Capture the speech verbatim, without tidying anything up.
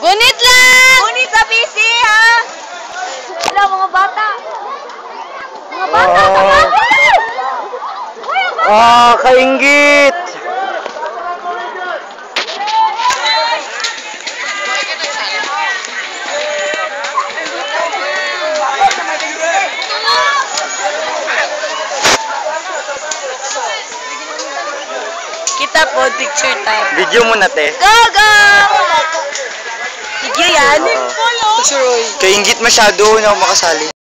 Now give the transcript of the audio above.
Gunit lang! Gunit sa busy, ha? Wala, mga bata. Mga bata, Oh. tama! Ah, kainggit! Kita po, picture time. Video mo na, te. Go, go! Video yan? Oo. Kainggit masyado, na ako makasali.